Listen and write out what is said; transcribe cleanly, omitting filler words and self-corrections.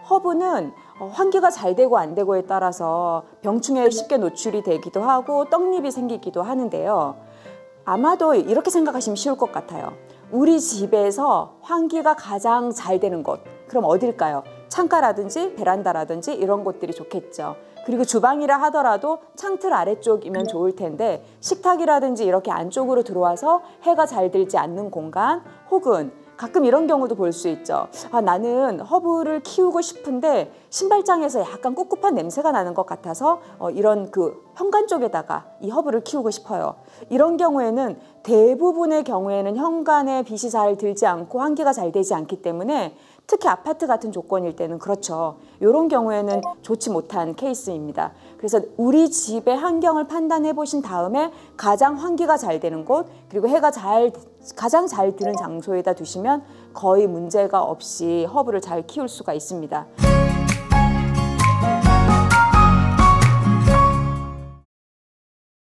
허브는 환기가 잘 되고 안 되고에 따라서 병충해에 쉽게 노출이 되기도 하고 떡잎이 생기기도 하는데요. 아마도 이렇게 생각하시면 쉬울 것 같아요. 우리 집에서 환기가 가장 잘 되는 곳, 그럼 어딜까요? 창가라든지 베란다라든지 이런 곳들이 좋겠죠. 그리고 주방이라 하더라도 창틀 아래쪽이면 좋을 텐데 식탁이라든지 이렇게 안쪽으로 들어와서 해가 잘 들지 않는 공간, 혹은 가끔 이런 경우도 볼 수 있죠. 나는 허브를 키우고 싶은데 신발장에서 약간 꿉꿉한 냄새가 나는 것 같아서 이런 그 현관 쪽에다가 이 허브를 키우고 싶어요. 이런 경우에는 대부분의 경우에는 현관에 빛이 잘 들지 않고 환기가 잘 되지 않기 때문에, 특히 아파트 같은 조건일 때는 그렇죠. 이런 경우에는 좋지 못한 케이스입니다. 그래서 우리 집의 환경을 판단해 보신 다음에 가장 환기가 잘 되는 곳, 그리고 해가 가장 잘 드는 장소에다 두시면 거의 문제가 없이 허브를 잘 키울 수가 있습니다.